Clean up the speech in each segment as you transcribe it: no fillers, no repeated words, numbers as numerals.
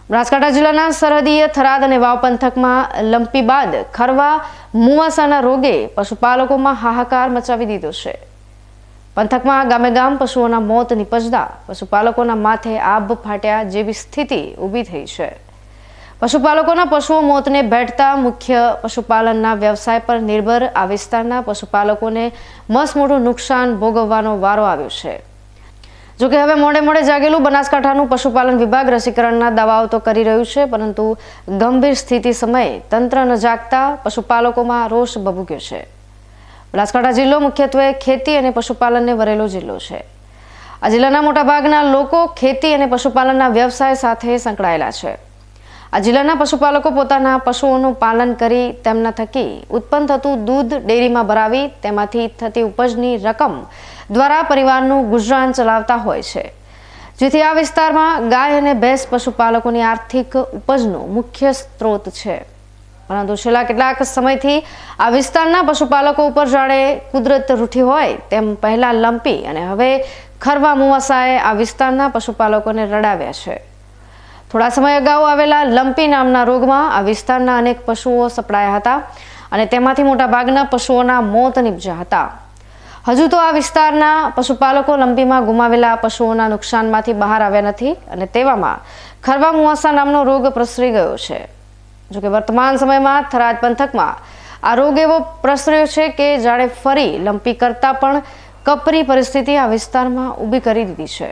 બનાસકાંઠા જિલ્લાના સરહદીય થરાદ અને વાવ પંથકમાં લંપી બાદ ખરવા મુવાસાના રોગે પશુપાલકોમાં હાહાકાર મચાવી દીધો છે. પંથકમાં ગામે ગામ પશુઓના મોત નિપજતા પશુપાલકોના માથે આબ ફાટ્યા જેવી સ્થિતિ ઊભી થઈ છે. પશુપાલકોના પશુઓ મોતને ભેટતા મુખ્ય પશુપાલનના વ્યવસાય પર નિર્ભર આ વિસ્તારના પશુપાલકોને મસમોટું નુકસાન ભોગવવાનો વારો આવ્યો છે. જોકે હવે મોડે મોડે જાગેલું બનાસકાંઠાનું પશુપાલન વિભાગ રસીકરણના દાવાઓ તો કરી રહ્યું છે, પરંતુ ગંભીર સ્થિતિ સમયે તંત્ર ન જાગતા પશુપાલકોમાં રોષ ભભૂક્યો છે. બનાસકાંઠા જિલ્લો મુખ્યત્વે ખેતી અને પશુપાલનને વરેલો જિલ્લો છે. આ જિલ્લાના મોટાભાગના લોકો ખેતી અને પશુપાલનના વ્યવસાય સાથે સંકળાયેલા છે. આ જિલ્લાના પશુપાલકો પોતાના પશુઓનું પાલન કરી તેમના થકી ઉત્પન્ન થતું દૂધ ડેરીમાં ભરાવી તેમાંથી થતી ઉપજની રકમ દ્વારા પરિવારનું ગુજરાન ચલાવતા હોય છે, જેથી આ વિસ્તારમાં ગાય અને ભેંસ પશુપાલકોની આર્થિક ઉપજનો મુખ્ય સ્ત્રોત છે. પરંતુ છેલ્લા કેટલાક સમયથી આ વિસ્તારના પશુપાલકો ઉપર જાણે કુદરત રૂઠી હોય તેમ પહેલા લંપી અને હવે ખરવા મુવાસાએ આ વિસ્તારના પશુપાલકોને રડાવ્યા છે. થોડા સમય અગાઉ આવેલા લંપી નામના રોગમાં આ વિસ્તારના અનેક પશુઓ સપડાયા હતા અને તેમાંથી મોટાભાગના પશુઓના મોત નીપજ્યા હતા. હજુ તો આ વિસ્તારના પશુપાલકો લંપીમાં ગુમાવેલા પશુઓના નુકસાનમાંથી બહાર આવ્યા નથી અને તેવામાં ખરવા મુવાસા નામનો રોગ પ્રસરી ગયો છે. જોકે વર્તમાન સમયમાં થરાદ પંથકમાં આ રોગ એવો પ્રસર્યો છે કે જાણે ફરી લંપી કરતા પણ કપરી પરિસ્થિતિ આ વિસ્તારમાં ઊભી કરી દીધી છે.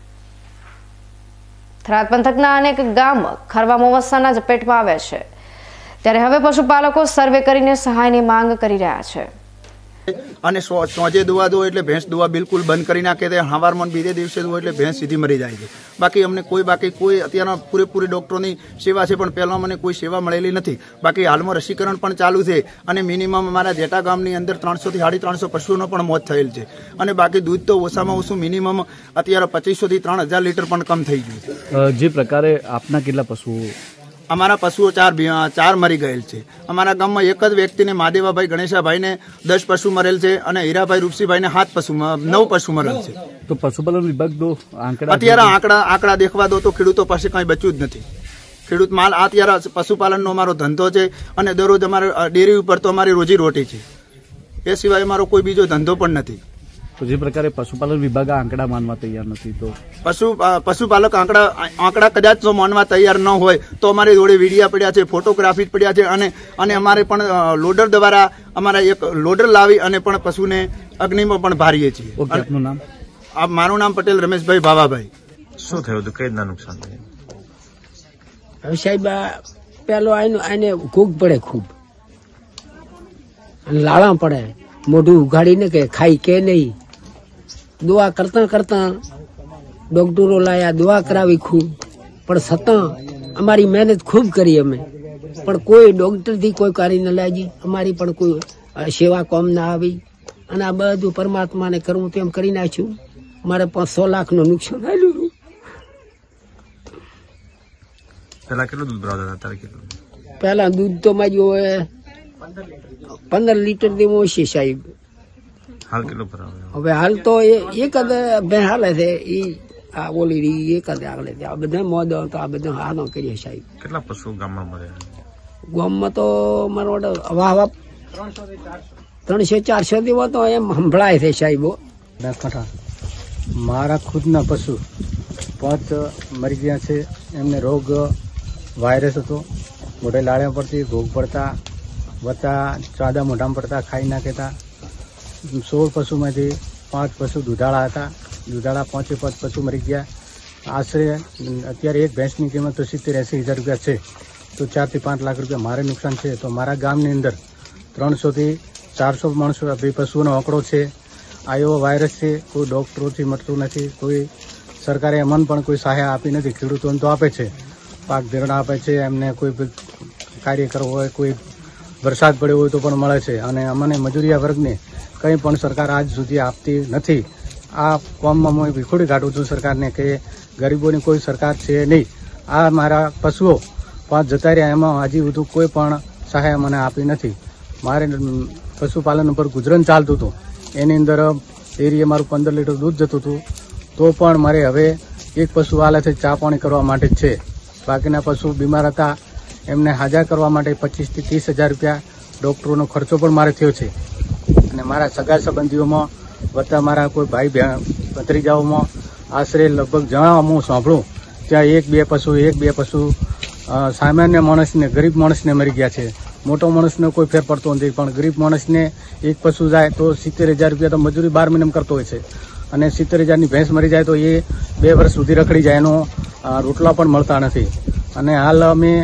થરાદ પંથકના અનેક ગામ ખરવા મુવાસાના ઝપેટમાં આવ્યા છે, ત્યારે હવે પશુપાલકો સર્વે કરીને સહાયની માંગ કરી રહ્યા છે. અને સોજે દુવા દો એટલે ભેંસ દુવા બિલકુલ બંધ કરી નાખે છે. હવારમાં બીજે દિવસે દુવા એટલે ભેંસ સીધી મરી જાય છે. બાકી અમને કોઈ અત્યારના પૂરેપૂરી ડોક્ટરોની સેવા છે, પણ પહેલાં મને કોઈ સેવા મળેલી નથી. બાકી હાલમાં રસીકરણ પણ ચાલુ છે અને મિનિમમ અમારા જેટા ગામની અંદર 300 થી 350 પશુઓનો પણ મોત થયેલ છે. અને બાકી દૂધ તો ઓછામાં ઓછું મિનિમમ અત્યારે 2500 થી 3000 લીટર પણ કમ થઈ ગયું છે. જે પ્રકારે આપના કેટલા પશુઓ? અમારા પશુઓ ચાર મરી ગયેલ છે. અમારા ગામમાં એક જ વ્યક્તિને મહાદેવાભાઈ ગણેશાભાઈને 10 પશુ મરેલ છે અને હીરાભાઈ રૂપસીભાઈને 9 પશુ મરેલ છે. તો પશુપાલન વિભાગ તો અત્યારે આંકડા દેખવા દો તો ખેડૂતો પાસે કઈ બચ્યું જ નથી. ખેડૂત માલ અત્યારે પશુપાલનનો અમારો ધંધો છે અને દરરોજ અમારે ડેરી ઉપર તો અમારી રોજી રોટી છે. એ સિવાય અમારો કોઈ બીજો ધંધો પણ નથી. તો જે પ્રકારે પશુપાલન વિભાગ આંકડા માનવા તૈયાર નથી, તો પશુપાલક આંકડા કદાચ જો માનવા તૈયાર ન હોય તો અમારી જોડે વિડીયા પડ્યા છે, ફોટોગ્રાફી પડ્યા છે અને અમારે પણ લોડર દ્વારા અમારા એક લોડર લાવી અને પણ પશુને અગ્નિમાં પણ ભારીએ છીએ. આપનું નામ? મારું નામ પટેલ રમેશભાઈ ભાવાભાઈ. શું થયું હતું? કઈ રીતના નુકસાન થયું? સાહેબ પેલો આને ઘૂગ પડે, ખૂબ લાળા પડે, મોઢું ઉઘાડીને કે ખાઈ કે નહીં. દુઆ કરતા કરતા ડોક્ટરો લાયા, દુઆ કરાવી ખૂબ, પણ છતાં અમારી મહેનત ખૂબ કરી અમે, પણ કોઈ ડોક્ટરથી કોઈ કાર્ય ન લાગી. અમારી પણ કોઈ સેવા કોમ ના આવી અને આ બધું પરમાત્માને કરવું તેમ કરી નાખ્યું. મારે 100 લાખનું નુકસાન આવેલું. પેલા કેટલું દૂધ ભરાવતા હતા? અત્યારે કેટલું? પેલા દૂધ તો મારી 15 લીટર દેવું હશે સાહેબ. હાલ કેટલું ભરાવે? હવે હાલ તો એક જ બે હાલે છે. એ આ બોલી રહી એક જ આગળ છે. આ બધા મોદ તો આ બધા હાનો કરીએ સાહેબ. કેટલા પશુ ગામમાં મર્યા? ગામમાં તો મારો વાહ 300-400 દેવો તો એમ સંભળાય છે સાહેબો. બનાસકાંઠા મારા ખુદના પશુ 5 મરી ગયા છે. એમને રોગ વાયરસ હતો. મોઢે લાળિયા પડતી, ભોગ પડતા, વત્તા ચાદા મોઢામાં પડતા, ખાઈ નાખતા. 16 પશુમાંથી 5 પશુ દુધાળા હતા. દુધાળા 5 પશુ મરી ગયા. આશરે અત્યારે એક ભેંસની કિંમત તો 70-80 હજાર રૂપિયા છે. તો 4 થી 5 લાખ રૂપિયા મારે નુકસાન છે. તો મારા ગામની અંદર 300 થી 400 માણસો પશુઓનો આંકડો છે. આ એવો વાયરસ છે, કોઈ ડોક્ટરોથી મળતું નથી. કોઈ સરકારે અમને પણ કોઈ સહાય આપી નથી. ખેડૂતોને તો આપે છે, પાક ધિરાણ આપે છે. એમને કોઈ કાર્ય કરવું હોય, કોઈ વરસાદ પડ્યો હોય તો પણ મળે છે. અને અમને મજૂરિયા વર્ગને કંઈ પણ સરકાર આજ સુધી આપતી નથી. આ કોમમાં હું વિખોડી કાઢું છું સરકારને કે ગરીબોની કોઈ સરકાર છે નહીં. આ મારા પશુઓ 5 જતા રહ્યા, એમાં હજી બધું કોઈ પણ સહાય મને આપી નથી. મારે પશુપાલન ઉપર ગુજરાન ચાલતું હતું. એની અંદર ડેરીએ મારું 15 લીટર દૂધ જતું હતું. તો પણ મારે હવે એક પશુ હાલે છે ચા પાણી કરવા માટે જ છે. બાકીના પશુ બીમાર હતા એમને હાજર કરવા માટે 25 થી 30,000 રૂપિયા ડોક્ટરોનો ખર્ચો પણ મારે થયો છે. અને મારા સગા સંબંધીઓમાં વત્તા મારા કોઈ ભાઈ ભત્રીજાઓમાં આશરે લગભગ જણાવવા હું સાંભળું ત્યાં એક બે પશુ સામાન્ય માણસને, ગરીબ માણસને મરી ગયા છે. મોટો માણસને કોઈ ફેર પડતો નથી, પણ ગરીબ માણસને એક પશુ જાય તો 70,000 રૂપિયા તો મજૂરી 12 મહિનામાં કરતો હોય છે. અને 70,000ની ભેંસ મરી જાય તો એ 2 વર્ષ સુધી રખડી જાય, એનો રોટલા પણ મળતા નથી. અને હાલ અમે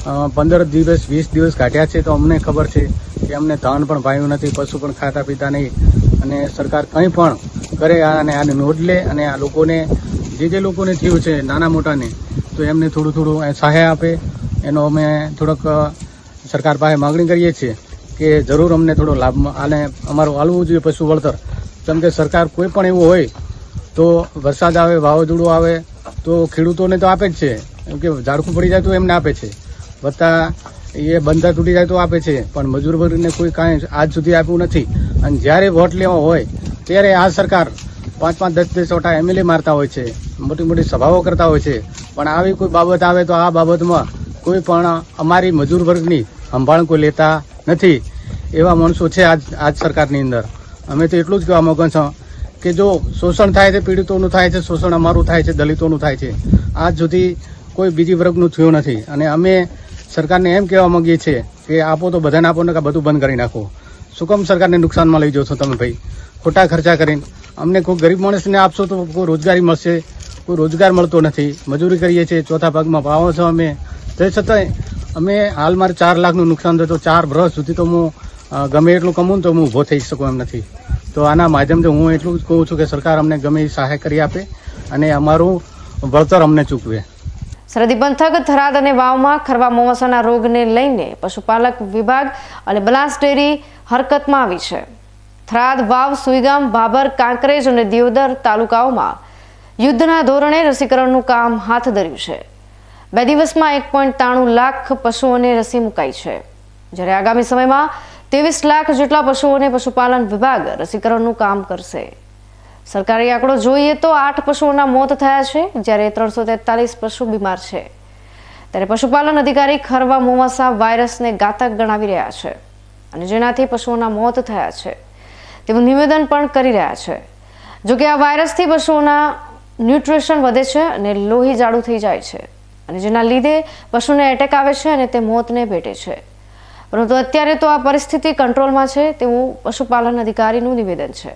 15 દિવસ 20 દિવસ કાઢ્યા છે તો અમને ખબર છે કે અમને ધાન પણ ભાવ્યું નથી, પશુ પણ ખાતા પીતા નહીં. અને સરકાર કંઈ પણ કરે અને આને નોંધ લે અને આ લોકોને જે લોકોને થયું છે નાના મોટાને તો એમને થોડું સહાય આપે, એનો અમે થોડોક સરકાર પાસે માગણી કરીએ છીએ કે જરૂર અમને થોડો લાભ આને અમારું આલવું જોઈએ પશુ વળતર. કેમ કે સરકાર કોઈ પણ એવું હોય તો વરસાદ આવે, વાવાઝોડું આવે તો ખેડૂતોને તો આપે જ છે, કેમ કે ઝાડખું પડી જાય તો એમને આપે છે, વત્તા એ બંધા તૂટી જાય તો આપે છે, પણ મજૂર વર્ગને કોઈ કાંઈ આજ સુધી આપ્યું નથી. અને જ્યારે વોટ લેવા હોય ત્યારે આ સરકાર 5-5, 10-10 વટા MLA મારતા હોય છે, મોટી મોટી સભાઓ કરતા હોય છે, પણ આવી કોઈ બાબત આવે તો આ બાબતમાં કોઈ પણ અમારી મજૂર વર્ગની સંભાળ કોઈ લેતા નથી. એવા માણસો છે આજ સરકારની અંદર. અમે તો એટલું જ કહેવા માંગો છો કે જો શોષણ થાય છે, પીડિતોનું થાય છે, શોષણ અમારું થાય છે, દલિતોનું થાય છે, આજ સુધી કોઈ બીજી વર્ગનું થયું નથી. અને અમે સરકારને એમ કહેવા માંગીએ છીએ કે આપો તો બધાને આપો ને, બધું બંધ કરી નાખો. શું કામ સરકારને નુકસાનમાં લઈ જાઓ છો તમે ભાઈ? ખોટા ખર્ચા કરીને અમને કોઈ ગરીબ માણસને આપશો તો કોઈ રોજગારી મળશે, કોઈ રોજગાર મળતો નથી. મજૂરી કરીએ છીએ, ચોથા ભાગમાં ભાવો છો અમે, તે છતાંય અમે હાલ મારે 4 લાખનું નુકસાન થયું, તો 4 વર્ષ સુધી તો હું ગમે એટલું કમાવું તો હું ઊભો થઈ શકું એમ નથી. તો આના માધ્યમથી હું એટલું જ કહું છું કે સરકાર અમને ગમે એ સહાય કરી આપે અને અમારું વળતર અમને ચૂકવે. સરહદી પંથક થરાદ અને વાવમાં ખરવા મોવાસાના રોગને લઈને પશુપાલક વિભાગ અને બનાસ ડેરી હરકતમાં આવી છે. થરાદ, વાવ, સુઈગામ, ભાભર, કાંકરેજ અને દિયોદર તાલુકાઓમાં યુદ્ધના ધોરણે રસીકરણનું કામ હાથ ધર્યું છે. 2 દિવસમાં 1.93 લાખ પશુઓને રસી મુકાઈ છે, જ્યારે આગામી સમયમાં 23 લાખ જેટલા પશુઓને પશુપાલન વિભાગ રસીકરણનું કામ કરશે. સરકારી આંકડો જોઈએ તો 8 પશુઓના મોત થયા છે, જ્યારે 343 પશુ બીમાર છે. ત્યારે પશુપાલન અધિકારી ખરવા મોવાસા વાયરસને ઘાતક ગણાવી રહ્યા છે અને જેનાથી પશુઓના મોત થયા છે તેવું નિવેદન પણ કરી રહ્યા છે. જોકે આ વાયરસથી પશુઓના ન્યુટ્રિશન વધે છે અને લોહી જાડું થઈ જાય છે, અને જેના લીધે પશુને એટેક આવે છે અને તે મોતને ભેટે છે. પરંતુ અત્યારે તો આ પરિસ્થિતિ કંટ્રોલમાં છે તેવું પશુપાલન અધિકારીનું નિવેદન છે.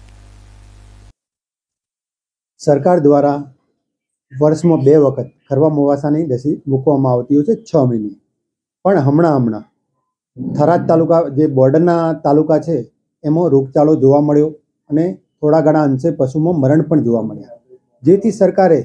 સરકાર દ્વારા વર્ષમાં 2 વખત ખરવા મોવાસાની રસી મૂકવામાં આવતી હોય છે 6 મહિને. પણ હમણાં થરાદ તાલુકા જે બોર્ડરના તાલુકા છે એમાં રોગચાળો જોવા મળ્યો અને થોડા ઘણા અંશે પશુમાં મરણ પણ જોવા મળ્યા, જેથી સરકારે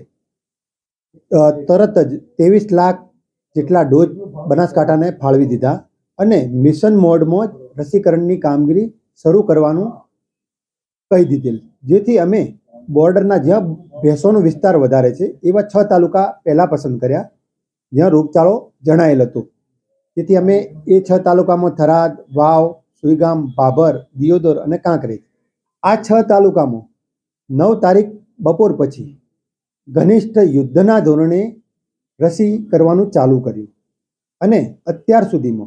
તરત જ 23 લાખ જેટલા ડોઝ બનાસકાંઠાને ફાળવી દીધા અને મિશન મોડમાં જ રસીકરણની કામગીરી શરૂ કરવાનું કહી દીધેલ. જેથી અમે બોર્ડરના જ્યાં ભેંસોનો વિસ્તાર વધારે છે એવા 6 તાલુકા પહેલાં પસંદ કર્યા જ્યાં રોગચાળો જણાયેલ હતો. જેથી અમે એ 6 તાલુકામાં થરાદ, વાવ, સુઈગામ, ભાભર, દિયોદર અને કાંકરેજ, આ 6 તાલુકામાં 9 તારીખ બપોર પછી ઘનિષ્ઠ યુદ્ધના ધોરણે રસી કરવાનું ચાલુ કર્યું અને અત્યાર સુધીમાં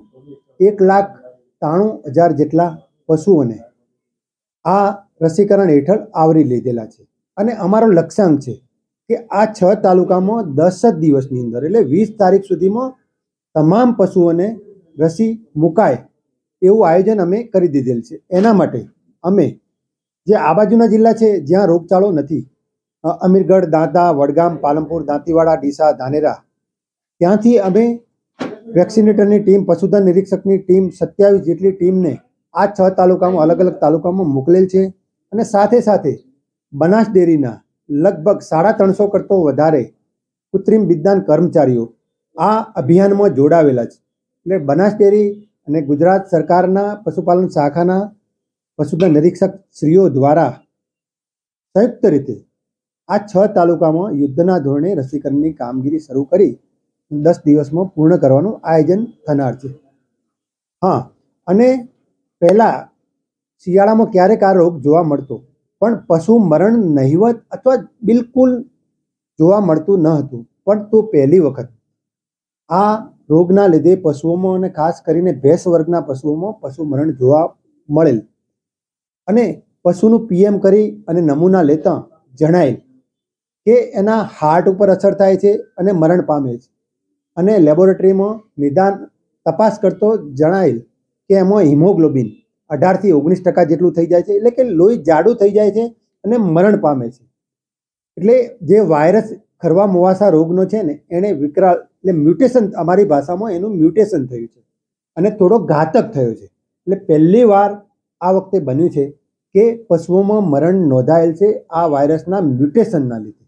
1,93,000 જેટલા પશુઓને આ રસીકરણ હેઠળ આવરી લીધેલા છે. અને અમારો લક્ષ્યાંક છે કે આ 6 તાલુકામાં 10 જ દિવસની અંદર એટલે 20 તારીખ સુધીમાં તમામ પશુઓને રસી મુકાય એવું આયોજન અમે કરી દીધેલ છે. એના માટે અમે જે આ બાજુના જિલ્લા છે જ્યાં રોગચાળો નથી, અમીરગઢ, દાંતા, વડગામ, પાલનપુર, દાંતીવાડા, ડીસા, ધાનેરા, ત્યાંથી અમે વેક્સિનેટરની ટીમ, પશુધન નિરીક્ષકની ટીમ 27 જેટલી ટીમને આ 6 તાલુકામાં અલગ અલગ તાલુકામાં મોકલેલ છે. અને સાથે સાથે બનાસ ડેરીના લગભગ 350 કરતો વધારે કૃત્રિમ બિદદાન કર્મચારીઓ આ અભિયાનમાં જોડાવેલા છે. એટલે બનાસ ડેરી અને ગુજરાત સરકારના પશુપાલન શાખાના પશુધન નિરીક્ષક શ્રીઓ દ્વારા સંયુક્ત રીતે આ 6 તાલુકામાં યુદ્ધના ધોરણે રસીકરણની કામગીરી શરૂ કરી 10 દિવસમાં પૂર્ણ કરવાનું આયોજન થનાર છે. હા, અને પહેલાં શિયાળામાં ક્યારેક આ રોગ જોવા મળતો, પણ પશુ મરણ નહિવત અથવા બિલકુલ જોવા મળતું ન હતું. પણ તો પહેલી વખત આ રોગના લીધે પશુઓમાં અને ખાસ કરીને ભેંસ વર્ગના પશુઓમાં પશુ મરણ જોવા મળેલ અને પશુનું પીએમ કરી અને નમૂના લેતા જણાયેલ કે એના હાર્ટ ઉપર અસર થાય છે અને મરણ પામે છે અને લેબોરેટરીમાં નિદાન તપાસ કરતો જણાયેલ કે એમાં હિમોગ્લોબિન 18 થી 19% જેટલું થઈ જાય છે, એટલે કે લોહી જાડું થઈ જાય છે અને મરણ પામે છે. એટલે જે વાયરસ ખરવા મુવાસા રોગનો છે ને એને વિકરાળ એટલે મ્યુટેશન, અમારી ભાષામાં એનું મ્યુટેશન થયું છે અને થોડો ઘાતક થયો છે. એટલે પહેલી વાર આ વખતે બન્યું છે કે પશુઓમાં મરણ નોંધાયેલ છે આ વાયરસના મ્યુટેશનના લીધે.